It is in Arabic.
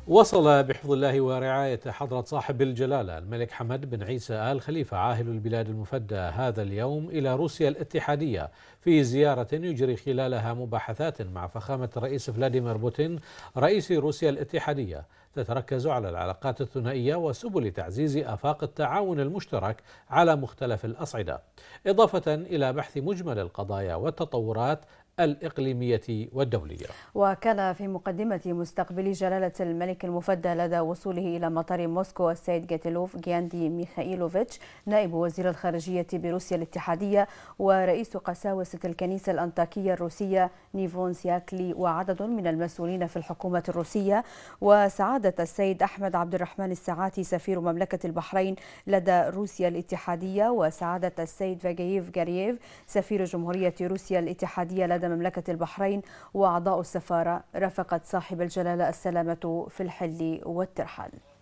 وصل بحفظ الله ورعاية حضرة صاحب الجلالة الملك حمد بن عيسى آل خليفة عاهل البلاد المفدى هذا اليوم إلى روسيا الاتحادية في زيارة يجري خلالها مباحثات مع فخامة الرئيس فلاديمير بوتين رئيس روسيا الاتحادية تتركز على العلاقات الثنائية وسبل تعزيز آفاق التعاون المشترك على مختلف الأصعدة، إضافة إلى بحث مجمل القضايا والتطورات الإقليمية والدولية. وكان في مقدمة مستقبل جلالة الملك المفدى لدى وصوله إلى مطار موسكو السيد جاتيلوف جياندي ميخائيلوفيتش نائب وزير الخارجية بروسيا الاتحادية ورئيس قساوسة الكنيسة الأنطاكية الروسية نيفون سياكلي وعدد من المسؤولين في الحكومة الروسية، وسعادة السيد أحمد عبد الرحمن الساعاتي سفير مملكة البحرين لدى روسيا الاتحادية، وسعادة السيد فاجييف غارييف سفير جمهورية روسيا الاتحادية لدى مملكة البحرين، وأعضاء السفارة رافقت صاحب الجلالة السلامة في الحل والترحال.